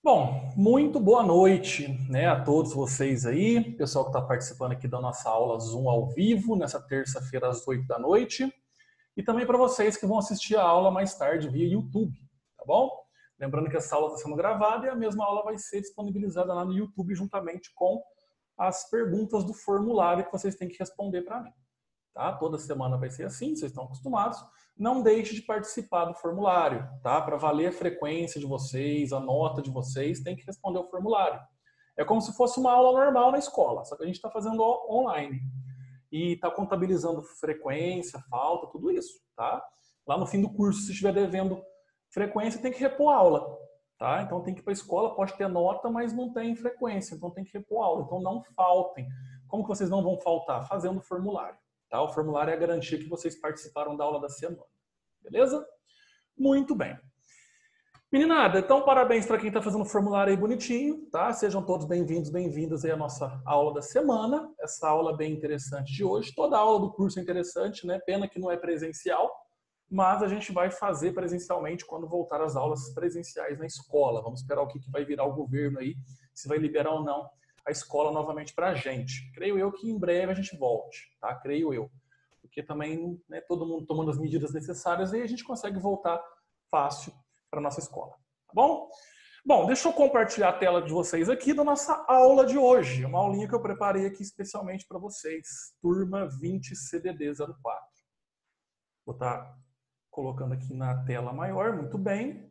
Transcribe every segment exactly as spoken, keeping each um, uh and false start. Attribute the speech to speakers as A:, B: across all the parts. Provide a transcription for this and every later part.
A: Bom, muito boa noite, né, a todos vocês aí, pessoal que está participando aqui da nossa aula Zoom ao vivo, nessa terça-feira às oito da noite, e também para vocês que vão assistir a aula mais tarde via YouTube, tá bom? Lembrando que essa aula está sendo gravada e a mesma aula vai ser disponibilizada lá no YouTube juntamente com as perguntas do formulário que vocês têm que responder para mim. Tá? Toda semana vai ser assim, vocês estão acostumados. Não deixe de participar do formulário, tá? Para valer a frequência de vocês, a nota de vocês, tem que responder o formulário. É como se fosse uma aula normal na escola, só que a gente está fazendo online. E está contabilizando frequência, falta, tudo isso, tá? Lá no fim do curso, se estiver devendo frequência, tem que repor aula, tá? Então tem que ir para a escola, pode ter nota, mas não tem frequência, então tem que repor aula. Então não faltem. Como que vocês não vão faltar? Fazendo o formulário. Tá? O formulário é a garantia que vocês participaram da aula da semana. Beleza? Muito bem. Meninada, então parabéns para quem está fazendo o formulário aí bonitinho. Tá? Sejam todos bem-vindos, bem-vindas aí à nossa aula da semana. Essa aula bem interessante de hoje. Toda aula do curso é interessante, né? Pena que não é presencial, mas a gente vai fazer presencialmente quando voltar às aulas presenciais na escola. Vamos esperar o que vai virar o governo aí, se vai liberar ou não a escola novamente para a gente. Creio eu que em breve a gente volte, tá? Creio eu. Porque também, né, todo mundo tomando as medidas necessárias e a gente consegue voltar fácil para a nossa escola. Tá bom? Bom, deixa eu compartilhar a tela de vocês aqui da nossa aula de hoje. Uma aulinha que eu preparei aqui especialmente para vocês. Turma vinte C D D zero quatro. Vou estar colocando aqui na tela maior, muito bem.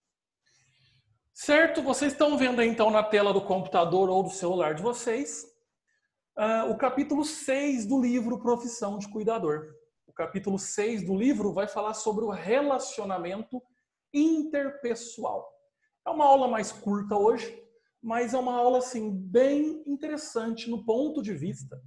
A: Certo? Vocês estão vendo aí, então, na tela do computador ou do celular de vocês, uh, o capítulo seis do livro Profissão de Cuidador. O capítulo seis do livro vai falar sobre o relacionamento interpessoal. É uma aula mais curta hoje, mas é uma aula assim, bem interessante no ponto de vista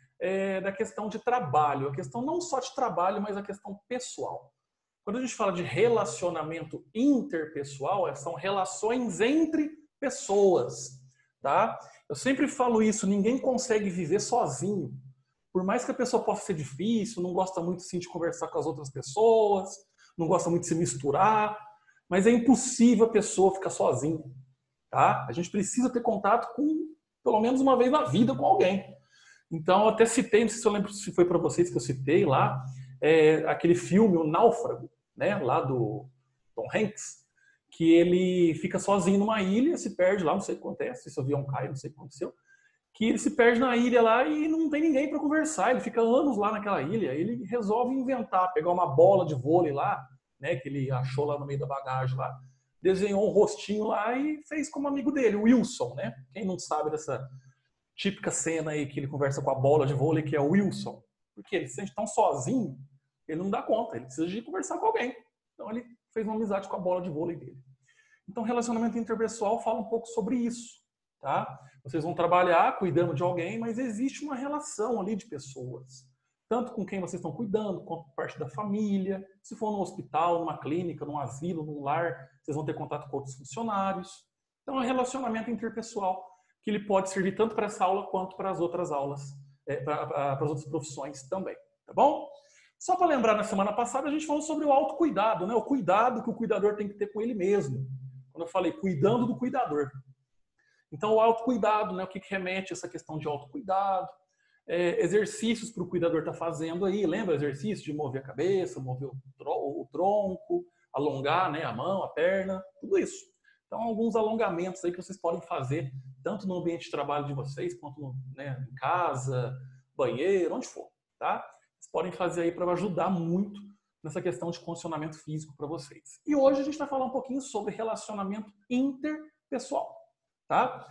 A: é, da questão de trabalho. A questão não só de trabalho, mas a questão pessoal. Quando a gente fala de relacionamento interpessoal, são relações entre pessoas, tá? Eu sempre falo isso, ninguém consegue viver sozinho. Por mais que a pessoa possa ser difícil, não gosta muito sim, de conversar com as outras pessoas, não gosta muito de se misturar, mas é impossível a pessoa ficar sozinha, tá? A gente precisa ter contato com, pelo menos uma vez na vida, com alguém. Então, eu até citei, não sei se eu lembro se foi para vocês que eu citei lá, é, aquele filme, O Náufrago, né, lá do Tom Hanks, que ele fica sozinho numa ilha, se perde lá, não sei o que acontece, se o avião cai, não sei o que aconteceu, que ele se perde na ilha lá e não tem ninguém para conversar, ele fica anos lá naquela ilha, ele resolve inventar, pegar uma bola de vôlei lá, né, que ele achou lá no meio da bagagem lá, desenhou um rostinho lá e fez como amigo dele, o Wilson, né? Quem não sabe dessa típica cena aí que ele conversa com a bola de vôlei, que é o Wilson, porque ele se sente tão sozinho, ele não dá conta, ele precisa de conversar com alguém. Então ele fez uma amizade com a bola de vôlei dele. Então relacionamento interpessoal fala um pouco sobre isso, tá? Vocês vão trabalhar cuidando de alguém, mas existe uma relação ali de pessoas. Tanto com quem vocês estão cuidando, quanto parte da família. Se for no hospital, numa clínica, num asilo, num lar, vocês vão ter contato com outros funcionários. Então é um relacionamento interpessoal que ele pode servir tanto para essa aula quanto para as outras aulas, é, para, para as outras profissões também, tá bom? Só para lembrar, na semana passada a gente falou sobre o autocuidado, né? O cuidado que o cuidador tem que ter com ele mesmo. Quando eu falei cuidando do cuidador. Então o autocuidado, né? O que remete a essa questão de autocuidado, é, exercícios para o cuidador estar tá fazendo aí, lembra exercício de mover a cabeça, mover o tronco, alongar, né, a mão, a perna, tudo isso. Então alguns alongamentos aí que vocês podem fazer, tanto no ambiente de trabalho de vocês, quanto no, né, em casa, banheiro, onde for, tá? Vocês podem fazer aí para ajudar muito nessa questão de condicionamento físico para vocês. E hoje a gente vai falar um pouquinho sobre relacionamento interpessoal, tá?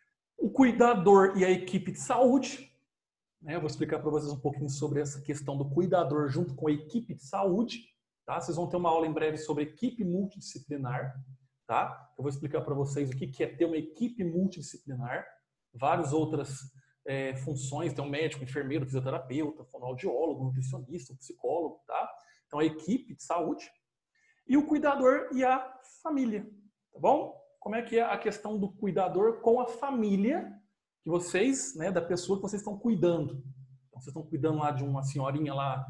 A: O cuidador e a equipe de saúde, né? Eu vou explicar para vocês um pouquinho sobre essa questão do cuidador junto com a equipe de saúde, tá? Vocês vão ter uma aula em breve sobre equipe multidisciplinar, tá? Eu vou explicar para vocês o que é ter uma equipe multidisciplinar, várias outras É, funções, tem um médico, enfermeiro, fisioterapeuta, fonoaudiólogo, nutricionista, psicólogo, tá? Então a equipe de saúde e o cuidador e a família, tá bom? Como é que é a questão do cuidador com a família que vocês, né, da pessoa que vocês estão cuidando. Então vocês estão cuidando lá de uma senhorinha lá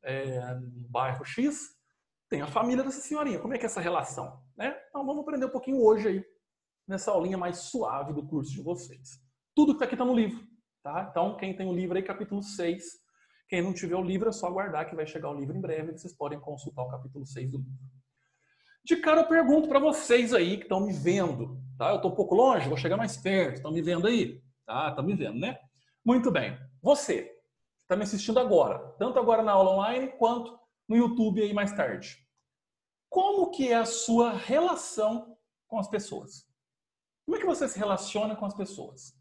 A: é, no bairro X, tem a família dessa senhorinha. Como é que é essa relação, né? Então vamos aprender um pouquinho hoje aí nessa aulinha mais suave do curso de vocês. Tudo que está aqui está no livro, tá? Então, quem tem o livro aí, capítulo seis. Quem não tiver o livro, é só aguardar que vai chegar o livro em breve. Vocês podem consultar o capítulo seis do livro. De cara, eu pergunto para vocês aí que estão me vendo, tá? Eu estou um pouco longe, vou chegar mais perto. Estão me vendo aí? Tá, estão me vendo, né? Muito bem. Você, que está me assistindo agora, tanto agora na aula online, quanto no YouTube aí mais tarde. Como que é a sua relação com as pessoas? Como é que você se relaciona com as pessoas?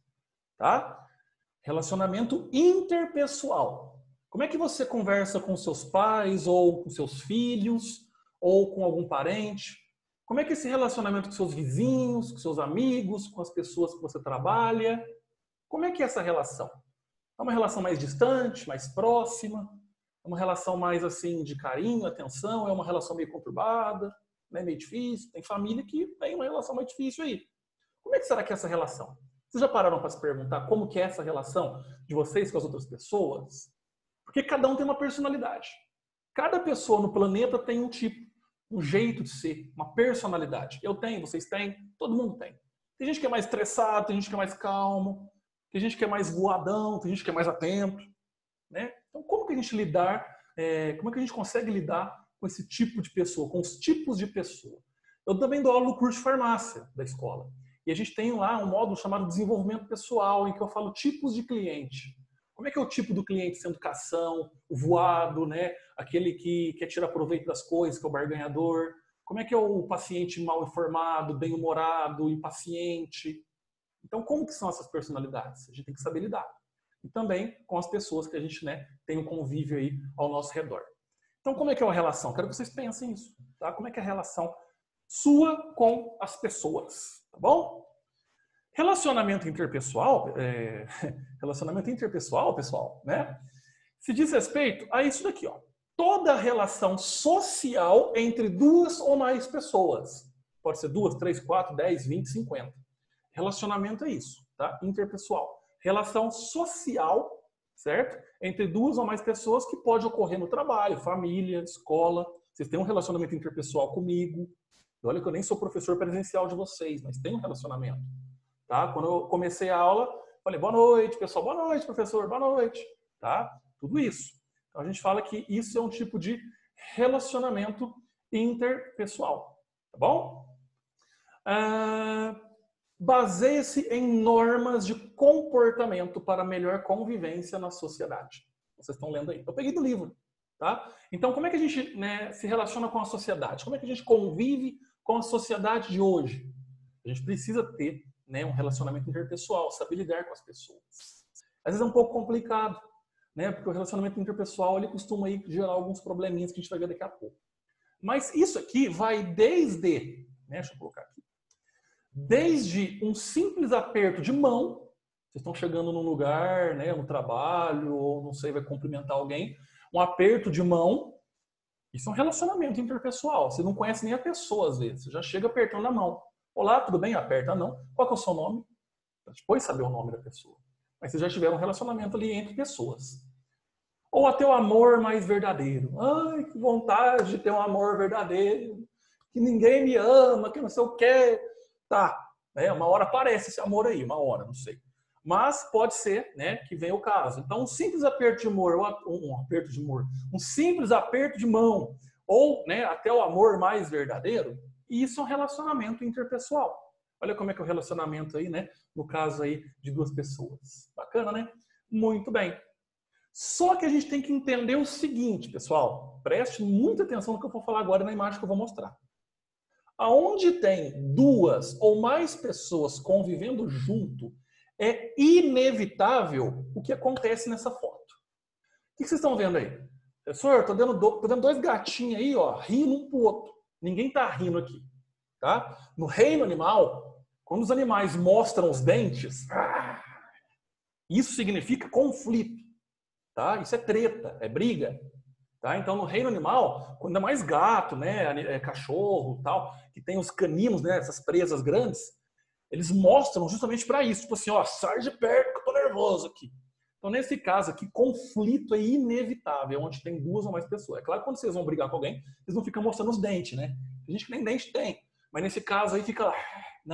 A: Tá? Relacionamento interpessoal. Como é que você conversa com seus pais, ou com seus filhos, ou com algum parente? Como é que é esse relacionamento com seus vizinhos, com seus amigos, com as pessoas que você trabalha? Como é que é essa relação? É uma relação mais distante, mais próxima? É uma relação mais assim de carinho, atenção? É uma relação meio conturbada, né? Meio difícil? Tem família que tem uma relação mais difícil aí. Como é que será que é essa relação? Vocês já pararam para se perguntar como que é essa relação de vocês com as outras pessoas? Porque cada um tem uma personalidade. Cada pessoa no planeta tem um tipo, um jeito de ser, uma personalidade. Eu tenho, vocês têm, todo mundo tem. Tem gente que é mais estressado, tem gente que é mais calmo, tem gente que é mais voadão, tem gente que é mais atento, né? Então, como que a gente lidar, é, como é que a gente consegue lidar com esse tipo de pessoa, com os tipos de pessoa? Eu também dou aula no curso de farmácia da escola. E a gente tem lá um módulo chamado desenvolvimento pessoal, em que eu falo tipos de cliente. Como é que é o tipo do cliente sem educação, o voado, né? Aquele que quer tirar proveito das coisas, que é o barganhador? Como é que é o paciente mal informado, bem-humorado, impaciente? Então, como que são essas personalidades? A gente tem que saber lidar. E também com as pessoas que a gente, né, tem um convívio aí ao nosso redor. Então, como é que é a relação? Quero que vocês pensem nisso, tá? Como é que é a relação sua com as pessoas, tá bom? Relacionamento interpessoal, é, relacionamento interpessoal, pessoal, né? Se diz respeito a isso daqui, ó. Toda relação social entre duas ou mais pessoas. Pode ser duas, três, quatro, dez, vinte, cinquenta. Relacionamento é isso, tá? Interpessoal. Relação social, certo? Entre duas ou mais pessoas que pode ocorrer no trabalho, família, escola. Vocês têm um relacionamento interpessoal comigo. Olha que eu nem sou professor presencial de vocês, mas tem um relacionamento. Tá? Quando eu comecei a aula, falei, boa noite, pessoal, boa noite, professor, boa noite. Tá? Tudo isso. Então a gente fala que isso é um tipo de relacionamento interpessoal. Tá bom? Ah, baseia-se em normas de comportamento para melhor convivência na sociedade. Vocês estão lendo aí. Eu peguei do livro. Tá? Então, como é que a gente, né, se relaciona com a sociedade? Como é que a gente convive com a sociedade de hoje? A gente precisa ter, né, um relacionamento interpessoal, saber lidar com as pessoas. Às vezes é um pouco complicado, né, porque o relacionamento interpessoal ele costuma aí gerar alguns probleminhas que a gente vai ver daqui a pouco. Mas isso aqui vai desde, né, deixa eu colocar aqui, desde um simples aperto de mão, vocês estão chegando num lugar, né, no trabalho, ou não sei, vai cumprimentar alguém, um aperto de mão, isso é um relacionamento interpessoal. Você não conhece nem a pessoa, às vezes. Você já chega apertando a mão. Olá, tudo bem? Aperta a mão. Qual que é o seu nome? Pra depois saber o nome da pessoa. Mas vocês já tiveram um relacionamento ali entre pessoas. Ou até o amor mais verdadeiro. Ai, que vontade de ter um amor verdadeiro. Que ninguém me ama, que não sei o quê. Tá, né? Uma hora aparece esse amor aí, uma hora, não sei. Mas pode ser, né, que venha o caso. Então, um simples aperto de amor, um aperto de amor, um simples aperto de mão, ou, né, até o amor mais verdadeiro, isso é um relacionamento interpessoal. Olha como é que é o relacionamento aí, né, no caso aí de duas pessoas. Bacana, né? Muito bem. Só que a gente tem que entender o seguinte, pessoal. Preste muita atenção no que eu vou falar agora na imagem que eu vou mostrar. Aonde tem duas ou mais pessoas convivendo junto, é inevitável o que acontece nessa foto. O que vocês estão vendo aí? Professor, tô dando, do, tô dando dois gatinhos aí, ó, rindo um pro outro. Ninguém tá rindo aqui. Tá? No reino animal, quando os animais mostram os dentes, isso significa conflito. Tá? Isso é treta, é briga. Tá? Então, no reino animal, ainda mais gato, né, é, cachorro, tal, que tem os caninos, né, essas presas grandes, eles mostram justamente para isso. Tipo assim, ó, sai de perto que eu tô nervoso aqui. Então, nesse caso aqui, conflito é inevitável, onde tem duas ou mais pessoas. É claro que quando vocês vão brigar com alguém, vocês não ficam mostrando os dentes, né? Tem gente que nem dente tem. Mas nesse caso aí fica lá. Não,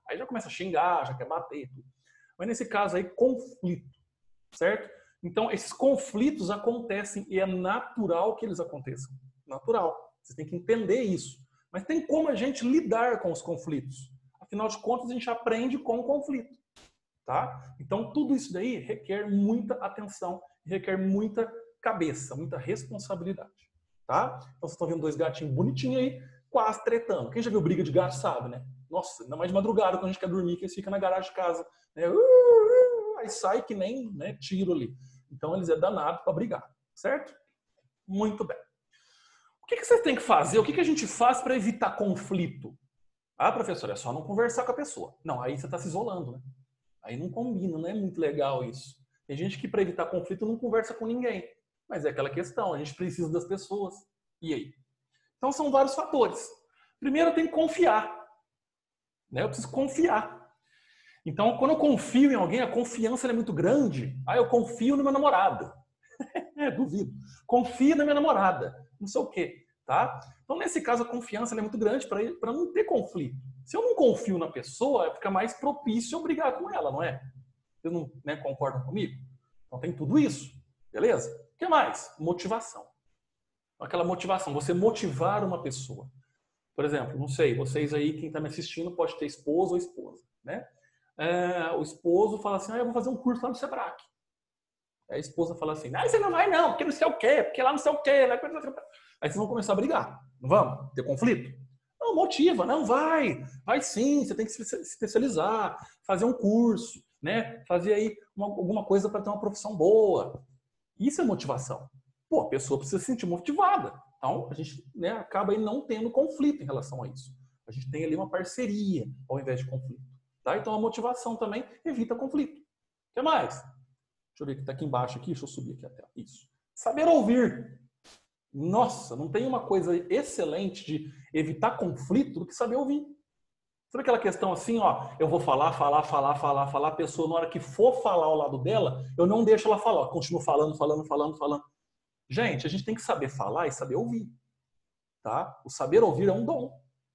A: Aí já começa a xingar, já quer bater. Tudo. Mas nesse caso aí, conflito, certo? Então, esses conflitos acontecem e é natural que eles aconteçam. Natural. Você tem que entender isso. Mas tem como a gente lidar com os conflitos. Afinal de contas, a gente aprende com o conflito. Tá? Então, tudo isso daí requer muita atenção, requer muita cabeça, muita responsabilidade. Tá? Então, vocês estão vendo dois gatinhos bonitinhos aí, quase tretando. Quem já viu briga de gato sabe, né? Nossa, ainda mais de madrugada, quando a gente quer dormir, que eles ficam na garagem de casa. Né? Uh, uh, aí sai que nem, né, tiro ali. Então, eles é danado para brigar. Certo? Muito bem. O que, que vocês têm que fazer? O que, que a gente faz para evitar conflito? Ah, professor, é só não conversar com a pessoa. Não, aí você está se isolando, né? Aí não combina, não é muito legal isso. Tem gente que, para evitar conflito, não conversa com ninguém. Mas é aquela questão, a gente precisa das pessoas. E aí? Então, são vários fatores. Primeiro, eu tenho que confiar. Né? Eu preciso confiar. Então, quando eu confio em alguém, a confiança é muito grande. Ah, eu confio no meu namorado. É, duvido. Confio na minha namorada. Não sei o quê. Tá? Então, nesse caso, a confiança é muito grande para não ter conflito. Se eu não confio na pessoa, fica mais propício eu brigar com ela, não é? Vocês não, né, concordam comigo? Então, tem tudo isso. Beleza? O que mais? Motivação. Aquela motivação. Você motivar uma pessoa. Por exemplo, não sei, vocês aí, quem está me assistindo, pode ter esposo ou esposa. Né? É, o esposo fala assim, ah, eu vou fazer um curso lá no Sebrae. Aí a esposa fala assim, ah, você não vai não, porque não sei o quê, porque lá não sei o quê. Lá... Aí vocês vão começar a brigar. Não vamos? Ter conflito? Não, motiva. Não, vai. Vai sim, você tem que se especializar, fazer um curso, né? Fazer aí uma, alguma coisa para ter uma profissão boa. Isso é motivação. Pô, a pessoa precisa se sentir motivada. Então, a gente, né, acaba aí não tendo conflito em relação a isso. A gente tem ali uma parceria ao invés de conflito. Tá? Então, a motivação também evita conflito. O que mais? Deixa eu ver o que está aqui embaixo. Aqui. Deixa eu subir aqui até. Isso. Saber ouvir. Nossa, não tem uma coisa excelente de evitar conflito do que saber ouvir. Sabe aquela questão assim, ó, eu vou falar, falar, falar, falar, falar, a pessoa, na hora que for falar ao lado dela, eu não deixo ela falar, eu continuo falando, falando, falando, falando. Gente, a gente tem que saber falar e saber ouvir. Tá? O saber ouvir é um dom.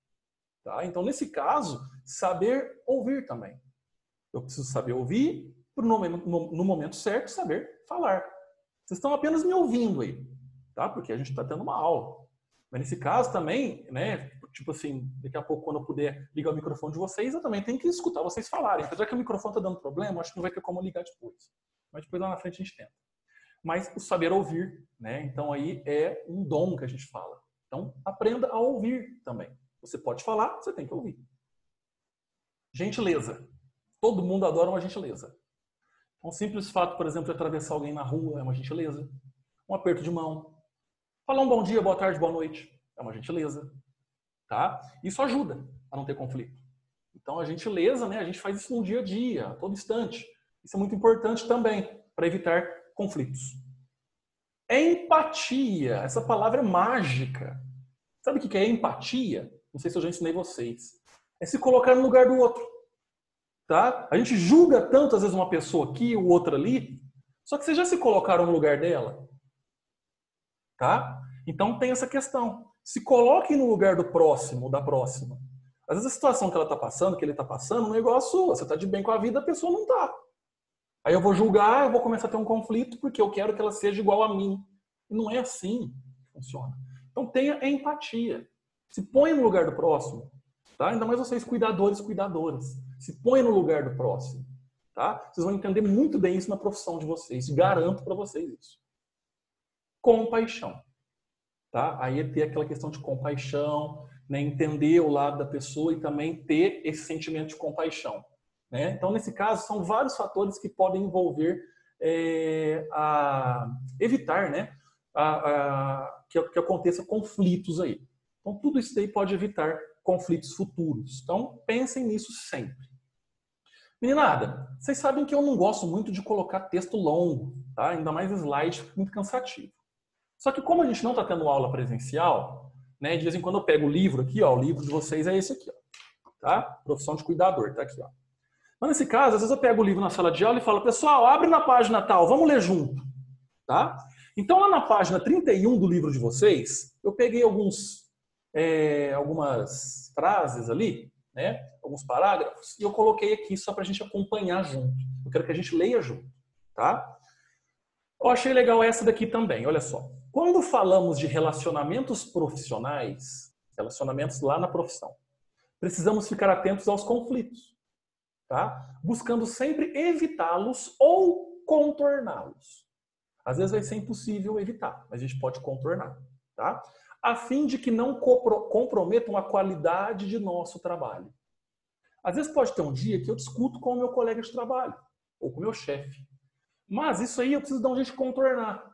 A: Tá? Então, nesse caso, saber ouvir também. Eu preciso saber ouvir, no, no, no momento certo, saber falar. Vocês estão apenas me ouvindo aí. Tá? Porque a gente está tendo uma aula. Mas nesse caso também, né, tipo assim, daqui a pouco quando eu puder ligar o microfone de vocês, eu também tenho que escutar vocês falarem. Apesar que o microfone está dando problema, acho que não vai ter como ligar depois. Mas depois lá na frente a gente tenta. Mas o saber ouvir, né, então aí é um dom que a gente fala. Então aprenda a ouvir também. Você pode falar, você tem que ouvir. Gentileza. Todo mundo adora uma gentileza. Um simples fato, por exemplo, de atravessar alguém na rua é uma gentileza. Um aperto de mão. Falar um bom dia, boa tarde, boa noite. É uma gentileza. Tá? Isso ajuda a não ter conflito. Então, a gentileza, né, a gente faz isso no dia a dia, a todo instante. Isso é muito importante também para evitar conflitos. Empatia. Essa palavra é mágica. Sabe o que é empatia? Não sei se eu já ensinei vocês. É se colocar no lugar do outro. Tá? A gente julga tanto, às vezes, uma pessoa aqui, o outro ali. Só que vocês já se colocaram no lugar dela? Tá? Então tem essa questão. Se coloquem no lugar do próximo, da próxima. Às vezes a situação que ela está passando, que ele está passando, não é igual a sua. Você está de bem com a vida, a pessoa não está. Aí eu vou julgar, eu vou começar a ter um conflito porque eu quero que ela seja igual a mim. E não é assim que funciona. Então tenha empatia. Se ponha no lugar do próximo. Tá? Ainda mais vocês cuidadores, cuidadoras. Se ponha no lugar do próximo. Tá? Vocês vão entender muito bem isso na profissão de vocês. Garanto para vocês isso. Compaixão. Tá? Aí é ter aquela questão de compaixão, né? Entender o lado da pessoa e também ter esse sentimento de compaixão. Né? Então, nesse caso, são vários fatores que podem envolver, é, a evitar, né? a, a, que, que aconteça conflitos aí. Então, tudo isso aí pode evitar conflitos futuros. Então, pensem nisso sempre. Meninada, vocês sabem que eu não gosto muito de colocar texto longo, tá? Ainda mais slide, muito cansativo. Só que como a gente não está tendo aula presencial, né, de vez em quando eu pego o livro aqui, ó, o livro de vocês é esse aqui, ó, tá? Profissão de cuidador, tá aqui, ó. Mas nesse caso, às vezes eu pego o livro na sala de aula e falo, pessoal, abre na página tal, vamos ler junto, tá? Então lá na página trinta e um do livro de vocês, eu peguei alguns, é, algumas frases ali né? Alguns parágrafos, e eu coloquei aqui só para a gente acompanhar junto. Eu quero que a gente leia junto, tá? Eu achei legal essa daqui também, olha só. Quando falamos de relacionamentos profissionais, relacionamentos lá na profissão, precisamos ficar atentos aos conflitos, tá? Buscando sempre evitá-los ou contorná-los. Às vezes vai ser impossível evitar, mas a gente pode contornar, tá? A fim de que não comprometam a qualidade de nosso trabalho. Às vezes pode ter um dia que eu discuto com o meu colega de trabalho, ou com o meu chefe. Mas isso aí eu preciso dar um jeito de contornar.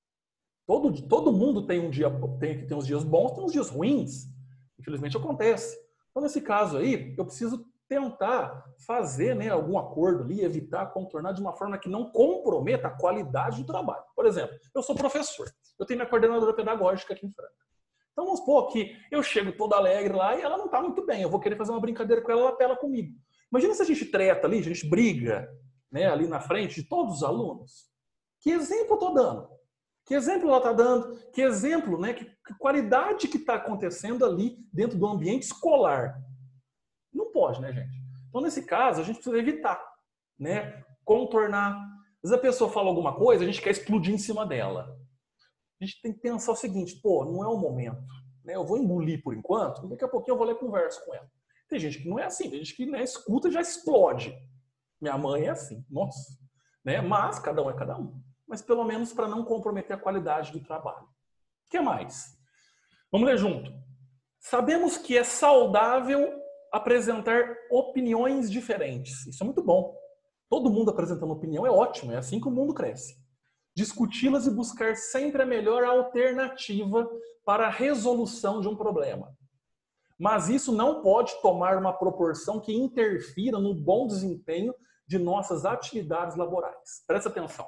A: Todo, todo mundo tem um dia, tem, tem uns dias bons, tem uns dias ruins. Infelizmente acontece. Então, nesse caso aí, eu preciso tentar fazer, né, algum acordo ali, evitar contornar de uma forma que não comprometa a qualidade do trabalho. Por exemplo, eu sou professor, eu tenho minha coordenadora pedagógica aqui em Franca. Então vamos supor que eu chego todo alegre lá e ela não está muito bem, eu vou querer fazer uma brincadeira com ela, ela apela comigo. Imagina se a gente treta ali, a gente briga, né, ali na frente de todos os alunos. Que exemplo eu estou dando? Que exemplo ela está dando? Que exemplo, né, que, que qualidade que está acontecendo ali dentro do ambiente escolar? Não pode, né, gente? Então, nesse caso, a gente precisa evitar, né? Contornar. Às vezes a pessoa fala alguma coisa, a gente quer explodir em cima dela. A gente tem que pensar o seguinte, pô, não é o momento. Né? Eu vou engolir por enquanto, daqui a pouquinho eu vou lá e converso com ela. Tem gente que não é assim, tem gente que, né, escuta e já explode. Minha mãe é assim, nossa. Né? Mas cada um é cada um. Mas pelo menos para não comprometer a qualidade do trabalho. O que mais? Vamos ler junto. Sabemos que é saudável apresentar opiniões diferentes. Isso é muito bom. Todo mundo apresentando opinião é ótimo, é assim que o mundo cresce. Discuti-las e buscar sempre a melhor alternativa para a resolução de um problema. Mas isso não pode tomar uma proporção que interfira no bom desempenho de nossas atividades laborais. Presta atenção.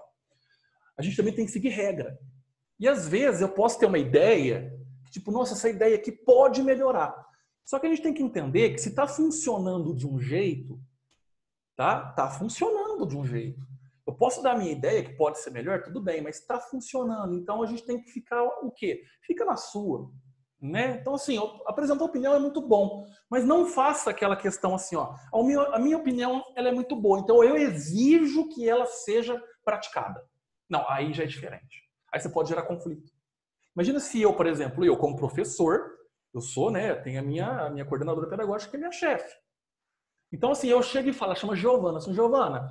A: A gente também tem que seguir regra. E às vezes eu posso ter uma ideia, tipo, nossa, essa ideia aqui pode melhorar. Só que a gente tem que entender que se está funcionando de um jeito, tá? Tá funcionando de um jeito. Eu posso dar a minha ideia que pode ser melhor, tudo bem, mas está funcionando. Então a gente tem que ficar o quê? Fica na sua. Né? Então, assim, apresentar opinião é muito bom, mas não faça aquela questão assim, ó, a minha, a minha opinião ela é muito boa, então eu exijo que ela seja praticada. Não, aí já é diferente. Aí você pode gerar conflito. Imagina se eu, por exemplo, eu como professor, eu sou, né, tenho a minha, a minha coordenadora pedagógica que é minha chefe. Então, assim, eu chego e falo, chama Giovana, assim, Giovana,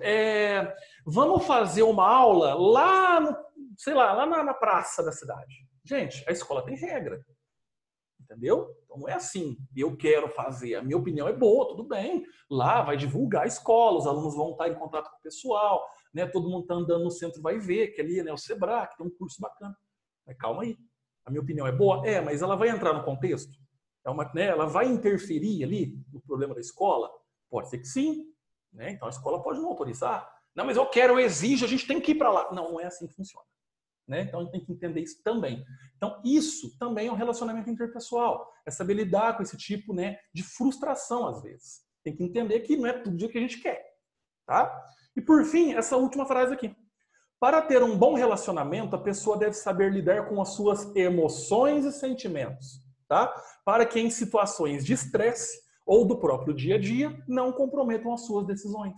A: é, vamos fazer uma aula lá, no, sei lá, lá na, na praça da cidade. Gente, a escola tem regra. Entendeu? Então não é assim, eu quero fazer, a minha opinião é boa, tudo bem. Lá vai divulgar a escola, os alunos vão estar em contato com o pessoal, né? Todo mundo está andando no centro vai ver que ali, né, o Sebrae, que tem um curso bacana. Mas calma aí, a minha opinião é boa? É, mas ela vai entrar no contexto? É uma, né, ela vai interferir ali no problema da escola? Pode ser que sim. Né? Então a escola pode não autorizar. Não, mas eu quero, eu exijo, a gente tem que ir para lá. Não, não é assim que funciona. Né? Então a gente tem que entender isso também. Então isso também é um relacionamento interpessoal. É saber lidar com esse tipo, né, de frustração às vezes. Tem que entender que não é tudo o que a gente quer. Tá? E por fim, essa última frase aqui. Para ter um bom relacionamento, a pessoa deve saber lidar com as suas emoções e sentimentos. Tá? Para que em situações de estresse ou do próprio dia a dia não comprometam as suas decisões.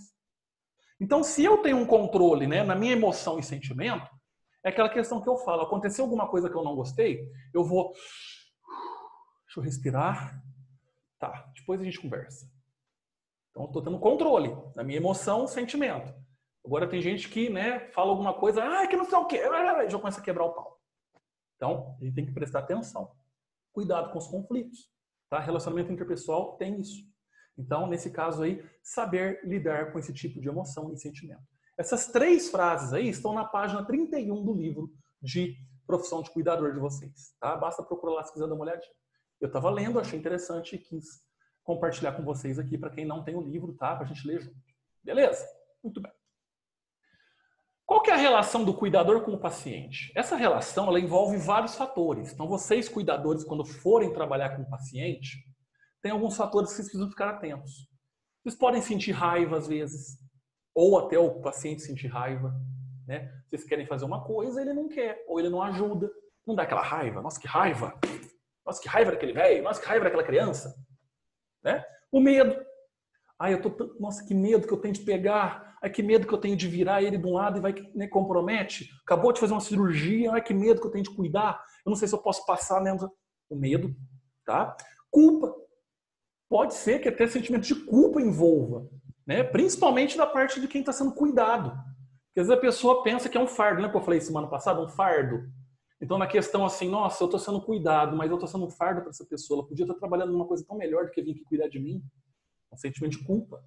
A: Então se eu tenho um controle, né, na minha emoção e sentimento, é aquela questão que eu falo, aconteceu alguma coisa que eu não gostei, eu vou... Deixa eu respirar. Tá, depois a gente conversa. Então eu tô tendo controle da minha emoção e sentimento. Agora tem gente que, né, fala alguma coisa, ah, que não sei o quê, já começa a quebrar o pau. Então, a gente tem que prestar atenção. Cuidado com os conflitos. Tá? Relacionamento interpessoal tem isso. Então, nesse caso aí, saber lidar com esse tipo de emoção e sentimento. Essas três frases aí estão na página trinta e um do livro de Profissão de Cuidador de vocês. Tá? Basta procurar lá se quiser dar uma olhadinha. Eu estava lendo, achei interessante e quis compartilhar com vocês aqui para quem não tem o livro, tá? Para a gente ler junto. Beleza? Muito bem. Qual que é a relação do cuidador com o paciente? Essa relação ela envolve vários fatores. Então, vocês, cuidadores, quando forem trabalhar com o paciente, tem alguns fatores que vocês precisam ficar atentos. Vocês podem sentir raiva às vezes, ou até o paciente sentir raiva, né? Vocês querem fazer uma coisa, ele não quer, ou ele não ajuda. Não dá aquela raiva. Nossa, que raiva! Nossa, que raiva daquele velho! Nossa, que raiva daquela criança! Né? O medo. Ai, eu tô, nossa, que medo que eu tenho de pegar. Ai, que medo que eu tenho de virar ele de um lado e vai, né, compromete. Acabou de fazer uma cirurgia. Ai, que medo que eu tenho de cuidar. Eu não sei se eu posso passar mesmo. O medo, tá? Culpa. Pode ser que até sentimento de culpa envolva, né? Principalmente da parte de quem está sendo cuidado. Porque às vezes a pessoa pensa que é um fardo. Lembra que eu falei semana passada? Um fardo. Então, na questão assim, nossa, eu estou sendo cuidado, mas eu estou sendo um fardo para essa pessoa. Ela podia estar trabalhando numa coisa tão melhor do que vir aqui cuidar de mim. Um sentimento de culpa.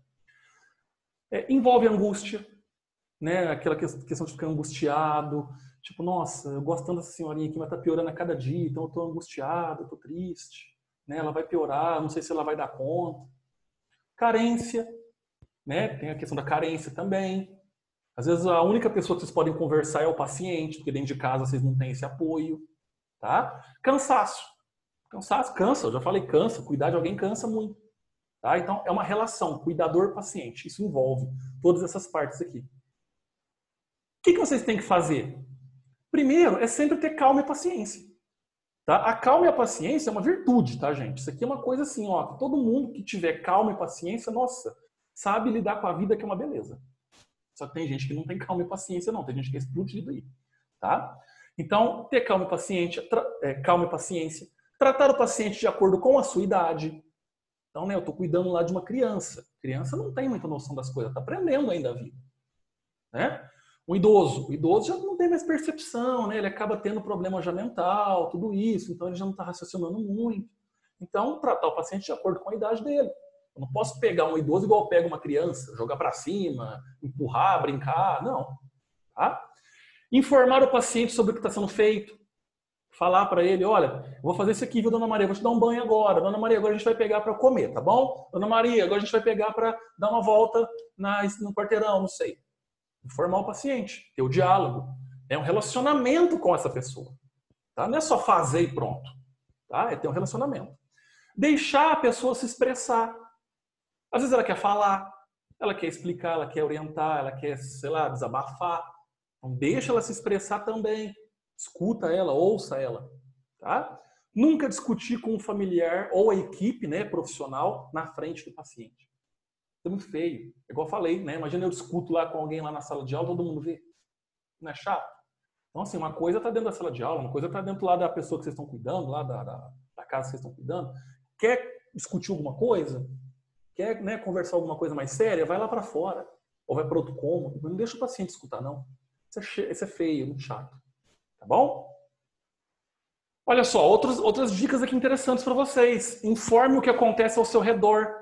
A: É, envolve angústia, né? Aquela questão de ficar angustiado. Tipo, nossa, eu gosto tanto dessa senhorinha aqui, mas está piorando a cada dia, então eu estou angustiado, eu estou triste. Né? Ela vai piorar, não sei se ela vai dar conta. Carência, né? Tem a questão da carência também. Às vezes a única pessoa que vocês podem conversar é o paciente, porque dentro de casa vocês não têm esse apoio. Tá? Cansaço. Cansaço, cansa, eu já falei cansa, cuidar de alguém cansa muito. Tá? Então, é uma relação cuidador-paciente. Isso envolve todas essas partes aqui. O que, que vocês têm que fazer? Primeiro, é sempre ter calma e paciência. Tá? A calma e a paciência é uma virtude, tá, gente? Isso aqui é uma coisa assim, ó, todo mundo que tiver calma e paciência, nossa, sabe lidar com a vida, que é uma beleza. Só que tem gente que não tem calma e paciência, não. Tem gente que é explodido aí. Tá? Então, ter calma e paciência, é, calma e paciência. Tratar o paciente de acordo com a sua idade. Então, né, eu estou cuidando lá de uma criança. A criança não tem muita noção das coisas, está aprendendo ainda a vida. Né? O idoso. O idoso já não tem mais percepção, né? Ele acaba tendo problema já mental, tudo isso, então ele já não está raciocinando muito. Então, tratar o paciente de acordo com a idade dele. Eu não posso pegar um idoso igual eu pego uma criança, jogar para cima, empurrar, brincar, não. Tá? Informar o paciente sobre o que está sendo feito. Falar para ele, olha, eu vou fazer isso aqui, viu, Dona Maria? Vou te dar um banho agora. Dona Maria, agora a gente vai pegar para comer, tá bom? Dona Maria, agora a gente vai pegar para dar uma volta na, no quarteirão, não sei. Informar o paciente, ter o diálogo. É um relacionamento com essa pessoa. Tá? Não é só fazer e pronto. Tá? É ter um relacionamento. Deixar a pessoa se expressar. Às vezes ela quer falar, ela quer explicar, ela quer orientar, ela quer, sei lá, desabafar. Então deixa ela se expressar também. Escuta ela, ouça ela. Tá? Nunca discutir com um familiar ou a equipe, né, profissional na frente do paciente. É muito feio. Igual eu falei, né? Imagina eu discuto lá com alguém lá na sala de aula, todo mundo vê. Não é chato? Então, assim, uma coisa está dentro da sala de aula, uma coisa está dentro lá da pessoa que vocês estão cuidando, lá da, da, da casa que vocês estão cuidando. Quer discutir alguma coisa? Quer, né, conversar alguma coisa mais séria? Vai lá para fora. Ou vai para outro cômodo. Não deixa o paciente escutar, não. Isso é, isso é feio, muito chato. Tá bom? Olha só, outros, outras dicas aqui interessantes para vocês. Informe o que acontece ao seu redor.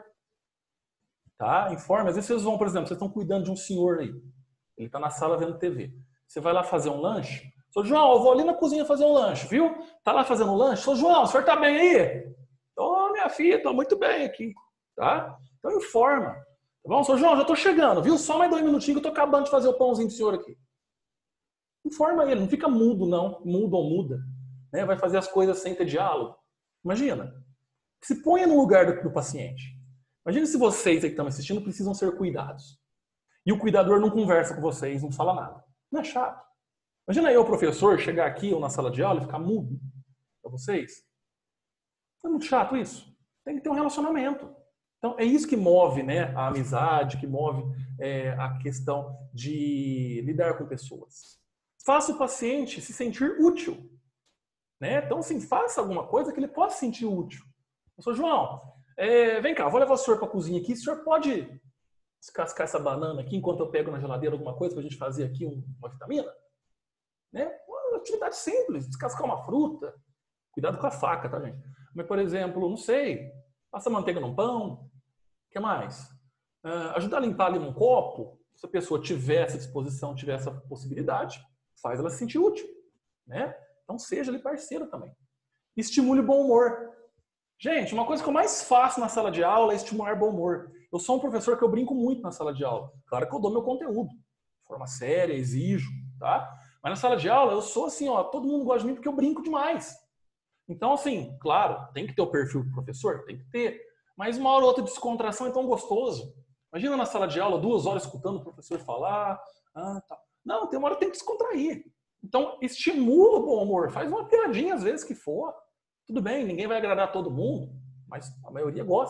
A: Tá? Informe. Às vezes vocês vão, por exemplo, vocês estão cuidando de um senhor aí. Ele está na sala vendo T V. Você vai lá fazer um lanche. Sou João, eu vou ali na cozinha fazer um lanche, viu? Tá lá fazendo um lanche? Sou João, o senhor tá bem aí? Tô, minha filha, tô muito bem aqui. Tá? Então informa. Tá bom? Sou João, já tô chegando, viu? Só mais dois minutinhos que eu tô acabando de fazer o pãozinho do senhor aqui. Informa ele, não fica mudo, não. Mudo ou muda. Né? Vai fazer as coisas sem ter diálogo. Imagina. Se ponha no lugar do, do paciente. Imagina se vocês aí que estão assistindo precisam ser cuidados. E o cuidador não conversa com vocês, não fala nada. Não é chato? Imagina eu, professor, chegar aqui ou na sala de aula e ficar mudo para vocês. Não é muito chato isso? Tem que ter um relacionamento. Então, é isso que move, né, a amizade, que move é, a questão de lidar com pessoas. Faça o paciente se sentir útil. Né? Então, assim, faça alguma coisa que ele possa se sentir útil. Eu sou João, é, vem cá, vou levar o senhor para a cozinha aqui. O senhor pode descascar essa banana aqui enquanto eu pego na geladeira alguma coisa para a gente fazer aqui um, uma vitamina? Né? Uma atividade simples, descascar uma fruta. Cuidado com a faca, tá, gente? Mas, por exemplo, não sei, passa manteiga num pão. O que mais? Uh, ajudar a limpar ali num copo. Se a pessoa tiver essa disposição, tiver essa possibilidade, faz ela se sentir útil. Né? Então seja ali parceiro também. Estimule o bom humor. Gente, uma coisa que eu mais faço na sala de aula é estimular bom humor. Eu sou um professor que eu brinco muito na sala de aula. Claro que eu dou meu conteúdo. De forma séria, exijo, tá? Mas na sala de aula eu sou assim, ó, todo mundo gosta de mim porque eu brinco demais. Então, assim, claro, tem que ter o perfil do professor, tem que ter. Mas uma hora ou outra de descontração é tão gostoso. Imagina na sala de aula, duas horas escutando o professor falar. Ah, tá. Não, tem uma hora que tem que descontrair. Então, estimula o bom humor. Faz uma piadinha às vezes que for. Tudo bem, ninguém vai agradar todo mundo, mas a maioria gosta.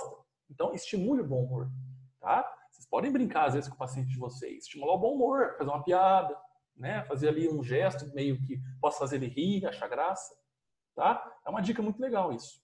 A: Então, estimule o bom humor, tá? Vocês podem brincar, às vezes, com o paciente de vocês. Estimular o bom humor, fazer uma piada, né? Fazer ali um gesto meio que possa fazer ele rir, achar graça, tá? É uma dica muito legal isso.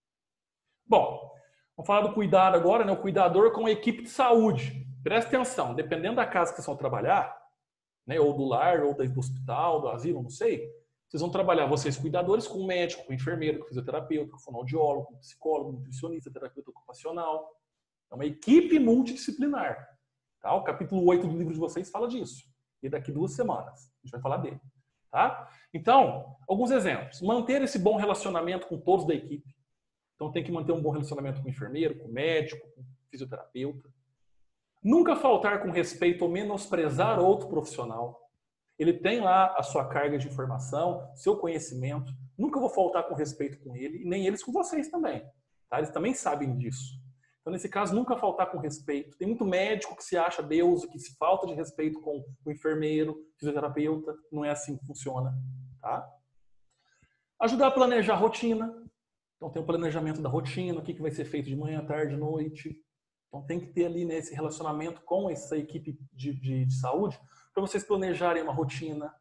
A: Bom, vamos falar do cuidado agora, né? O cuidador com a equipe de saúde. Presta atenção, dependendo da casa que vocês vão trabalhar, né? Ou do lar, ou do hospital, do asilo, não sei. Vocês vão trabalhar, vocês cuidadores, com médico, com enfermeiro, com fisioterapeuta, com fonoaudiólogo, com psicólogo, nutricionista, terapeuta ocupacional. É uma equipe multidisciplinar. Tá? O capítulo oito do livro de vocês fala disso. E daqui duas semanas a gente vai falar dele. Tá? Então, alguns exemplos. Manter esse bom relacionamento com todos da equipe. Então tem que manter um bom relacionamento com o enfermeiro, com o médico, com o fisioterapeuta. Nunca faltar com respeito ou menosprezar outro profissional. Ele tem lá a sua carga de informação, seu conhecimento. Nunca vou faltar com respeito com ele, e nem eles com vocês também. Tá? Eles também sabem disso. Então, nesse caso, nunca faltar com respeito. Tem muito médico que se acha Deus, que se falta de respeito com o enfermeiro, fisioterapeuta. Não é assim que funciona. Tá? Ajudar a planejar a rotina. Então, tem o planejamento da rotina, o que vai ser feito de manhã, tarde, noite. Então, tem que ter ali, né, esse relacionamento com essa equipe de, de, de saúde para vocês planejarem uma rotina.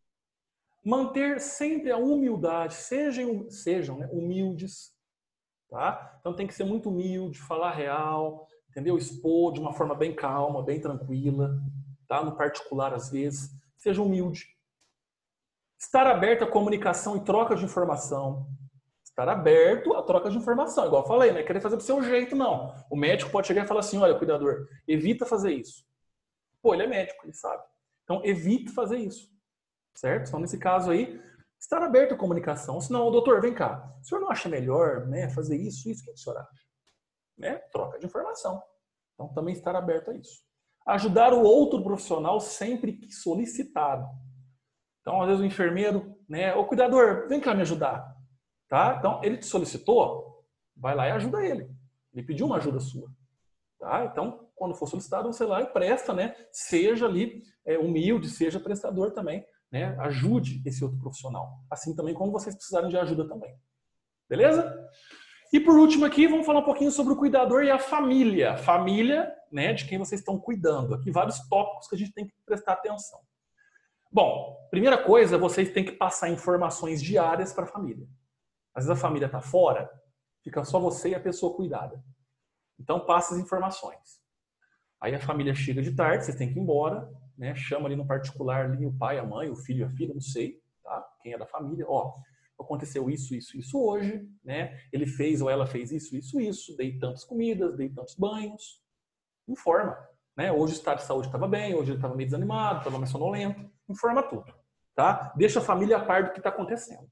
A: Manter sempre a humildade. Sejam, sejam né, humildes. Tá? Então tem que ser muito humilde, falar real, entendeu? Expor de uma forma bem calma, bem tranquila, tá? No particular às vezes. Seja humilde. Estar aberto à comunicação e troca de informação. Estar aberto à troca de informação. Igual eu falei, não é querer fazer do seu jeito, não. O médico pode chegar e falar assim, olha, cuidador, evita fazer isso. Pô, ele é médico, ele sabe. Então evite fazer isso. Certo? Então nesse caso aí, estar aberto à comunicação. Senão, doutor, vem cá. O senhor não acha melhor, né, fazer isso, isso? O que o senhor acha? Né? Troca de informação. Então, também estar aberto a isso. Ajudar o outro profissional sempre que solicitado. Então, às vezes o enfermeiro, né, ô cuidador, vem cá me ajudar. Tá? Então, ele te solicitou, vai lá e ajuda ele. Ele pediu uma ajuda sua. Tá? Então, quando for solicitado, você lá e presta, né? Seja ali é, humilde, seja prestador também. Né? Ajude esse outro profissional. Assim também quando vocês precisarem de ajuda também. Beleza? E por último aqui, vamos falar um pouquinho sobre o cuidador e a família. Família, né, de quem vocês estão cuidando. Aqui vários tópicos que a gente tem que prestar atenção. Bom, primeira coisa, vocês têm que passar informações diárias para a família. Às vezes a família está fora, fica só você e a pessoa cuidada. Então passa as informações. Aí a família chega de tarde, vocês têm que ir embora. Né, chama ali no particular ali, o pai, a mãe, o filho, a filha, não sei, tá? Quem é da família. Ó, aconteceu isso, isso, isso hoje, né? Ele fez ou ela fez isso, isso, isso. Dei tantas comidas, dei tantos banhos. Informa, né? Hoje o estado de saúde estava bem, hoje ele estava meio desanimado, estava mais sonolento. Informa tudo, tá? Deixa a família a par do que está acontecendo.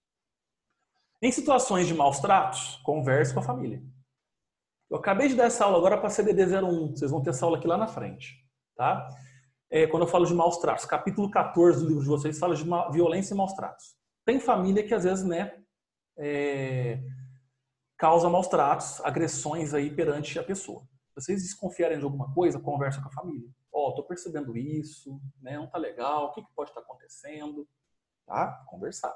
A: Em situações de maus tratos, converse com a família. Eu acabei de dar essa aula agora para C D D zero um. Vocês vão ter essa aula aqui lá na frente, tá? É, quando eu falo de maus tratos, capítulo quatorze do livro de vocês fala de violência e maus tratos. Tem família que às vezes, né, é, causa maus tratos, agressões aí perante a pessoa. Se vocês desconfiarem de alguma coisa, conversa com a família. Ó, oh, tô percebendo isso, né, não tá legal, o que, que pode estar acontecendo, tá? Conversar.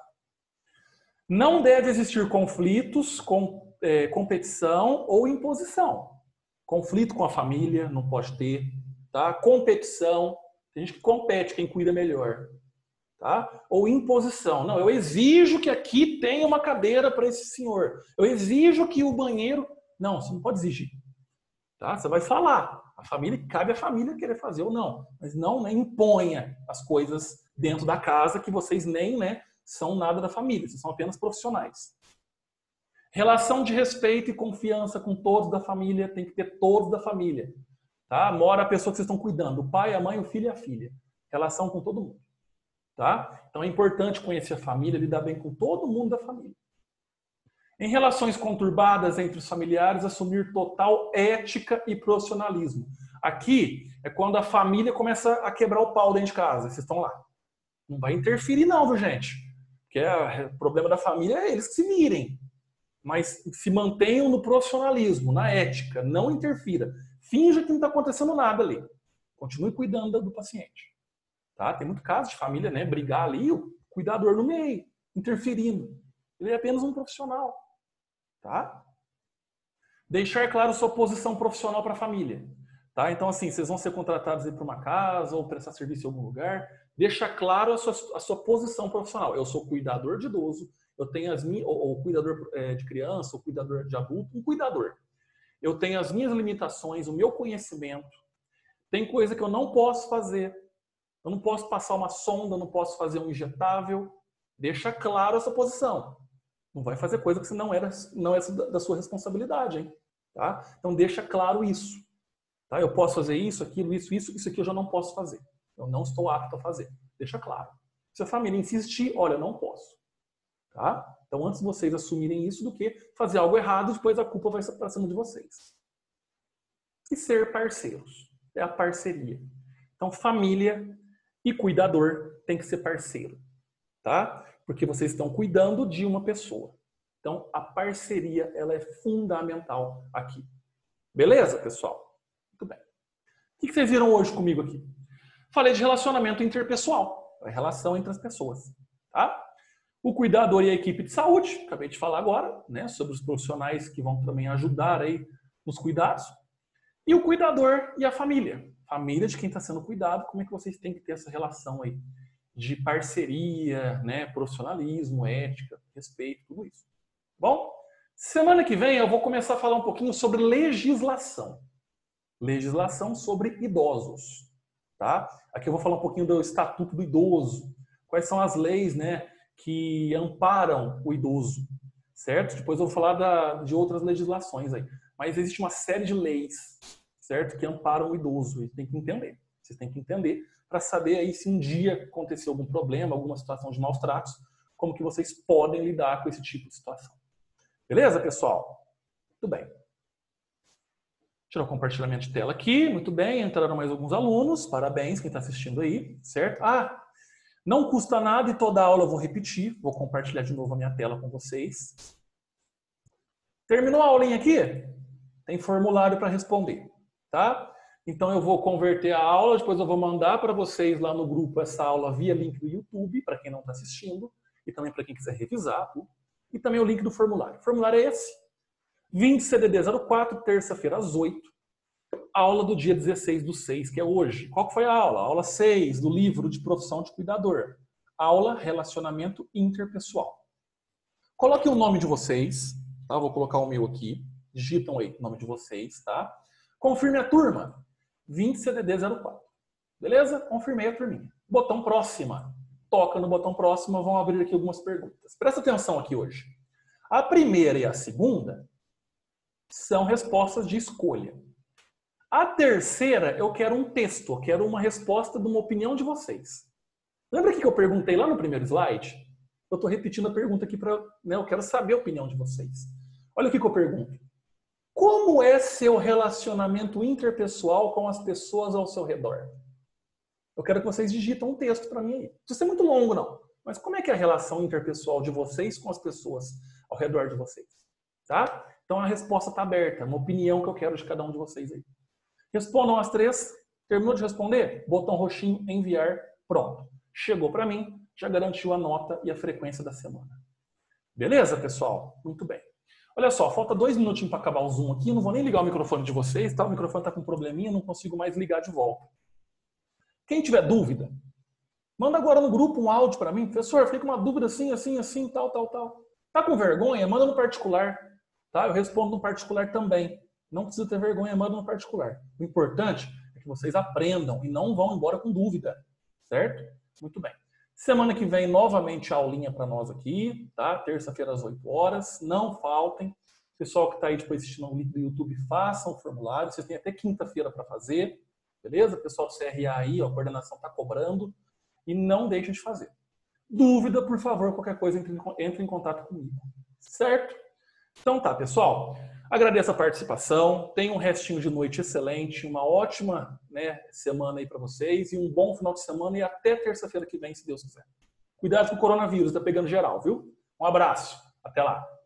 A: Não deve existir conflitos, com, é, competição ou imposição. Conflito com a família não pode ter, tá? Competição. Tem gente que compete, quem cuida melhor. Tá? Ou imposição. Não, eu exijo que aqui tenha uma cadeira para esse senhor. Eu exijo que o banheiro... Não, você não pode exigir. Tá? Você vai falar. A família, cabe à família querer fazer ou não. Mas não, né, imponha as coisas dentro da casa que vocês nem, né, são nada da família. Vocês são apenas profissionais. Relação de respeito e confiança com todos da família. Tem que ter todos da família. Tá? Mora a pessoa que vocês estão cuidando, o pai, a mãe, o filho e a filha. Relação com todo mundo. Tá? Então é importante conhecer a família, lidar bem com todo mundo da família. Em relações conturbadas entre os familiares, assumir total ética e profissionalismo. Aqui é quando a família começa a quebrar o pau dentro de casa. Vocês estão lá. Não vai interferir não, viu, gente? Porque é, o problema da família é eles que se virem. Mas se mantenham no profissionalismo, na ética. Não interfira. Finja que não está acontecendo nada ali. Continue cuidando do paciente. Tá? Tem muito caso de família, né, brigar ali, o cuidador no meio, interferindo. Ele é apenas um profissional. Tá? Deixar claro sua posição profissional para a família. Tá? Então, assim, vocês vão ser contratados para uma casa ou prestar serviço em algum lugar. Deixa claro a sua, a sua posição profissional. Eu sou cuidador de idoso, eu tenho as minhas, ou, ou cuidador é, de criança, ou cuidador de adulto, um cuidador. Eu tenho as minhas limitações, o meu conhecimento. Tem coisa que eu não posso fazer. Eu não posso passar uma sonda, eu não posso fazer um injetável. Deixa claro essa posição. Não vai fazer coisa que não é, não é da sua responsabilidade, hein? Tá? Então deixa claro isso. Tá? Eu posso fazer isso, aquilo, isso, isso, isso aqui eu já não posso fazer. Eu não estou apto a fazer. Deixa claro. Se a família insistir, olha, eu não posso. Tá? Então antes vocês assumirem isso do que fazer algo errado, depois a culpa vai ser para cima de vocês. E ser parceiros. É a parceria. Então família e cuidador tem que ser parceiro. Tá? Porque vocês estão cuidando de uma pessoa. Então, a parceria ela é fundamental aqui. Beleza, pessoal? Muito bem. O que vocês viram hoje comigo aqui? Falei de relacionamento interpessoal, a relação entre as pessoas. Tá? O cuidador e a equipe de saúde, acabei de falar agora, né, sobre os profissionais que vão também ajudar aí nos cuidados. E o cuidador e a família. Família de quem está sendo cuidado, como é que vocês têm que ter essa relação aí? De parceria, né, profissionalismo, ética, respeito, tudo isso. Bom, semana que vem eu vou começar a falar um pouquinho sobre legislação. Legislação sobre idosos, tá? Aqui eu vou falar um pouquinho do Estatuto do Idoso. Quais são as leis, né, que amparam o idoso, certo? Depois eu vou falar da, de outras legislações aí. Mas existe uma série de leis, certo, que amparam o idoso. E tem que entender. Vocês têm que entender para saber aí se um dia acontecer algum problema, alguma situação de maus tratos, como que vocês podem lidar com esse tipo de situação. Beleza, pessoal? Muito bem. Tirar o compartilhamento de tela aqui. Muito bem, entraram mais alguns alunos. Parabéns quem está assistindo aí, certo? Ah, não custa nada e toda aula eu vou repetir. Vou compartilhar de novo a minha tela com vocês. Terminou a aulinha aqui? Tem formulário para responder, tá? Então eu vou converter a aula, depois eu vou mandar para vocês lá no grupo essa aula via link do YouTube, para quem não está assistindo, e também para quem quiser revisar, tá? E também o link do formulário. O formulário é esse, vinte C D D zero quatro, terça-feira às oito, aula do dia dezesseis do seis, que é hoje. Qual que foi a aula? A aula seis do livro de profissão de cuidador. Aula Relacionamento Interpessoal. Coloquem o nome de vocês, tá? Vou colocar o meu aqui, digitam aí o nome de vocês, tá? Confirme a turma. vinte C D D zero quatro. Beleza? Confirmei a turminha. Botão próxima. Toca no botão próxima, vão abrir aqui algumas perguntas. Presta atenção aqui hoje. A primeira e a segunda são respostas de escolha. A terceira, eu quero um texto, eu quero uma resposta de uma opinião de vocês. Lembra que eu perguntei lá no primeiro slide? Eu estou repetindo a pergunta aqui para, né, eu quero saber a opinião de vocês. Olha o que eu pergunto. Como é seu relacionamento interpessoal com as pessoas ao seu redor? Eu quero que vocês digitam um texto para mim aí. Não precisa ser muito longo, não. Mas como é que é a relação interpessoal de vocês com as pessoas ao redor de vocês? Tá? Então a resposta está aberta. Uma opinião que eu quero de cada um de vocês aí. Respondam as três. Terminou de responder? Botão roxinho, enviar. Pronto. Chegou para mim. Já garantiu a nota e a frequência da semana. Beleza, pessoal? Muito bem. Olha só, falta dois minutinhos para acabar o Zoom aqui. Eu não vou nem ligar o microfone de vocês, tá? O microfone está com um probleminha, não consigo mais ligar de volta. Quem tiver dúvida, manda agora no grupo um áudio para mim. Professor, fiquei com uma dúvida assim, assim, assim, tal, tal, tal. Tá com vergonha? Manda no particular. Tá? Eu respondo no particular também. Não precisa ter vergonha, manda no particular. O importante é que vocês aprendam e não vão embora com dúvida. Certo? Muito bem. Semana que vem, novamente, a aulinha para nós aqui, tá? Terça-feira às oito horas. Não faltem. Pessoal que está aí depois assistindo o link do YouTube, façam o formulário. Vocês têm até quinta-feira para fazer. Beleza? Pessoal do C R A aí, ó, a coordenação está cobrando. E não deixem de fazer. Dúvida, por favor, qualquer coisa, entre, entre em contato comigo. Certo? Então tá, pessoal. Agradeço a participação. Tenham um restinho de noite excelente. Uma ótima, né, semana aí para vocês. E um bom final de semana. E até terça-feira que vem, se Deus quiser. Cuidado com o coronavírus, tá pegando geral, viu? Um abraço. Até lá.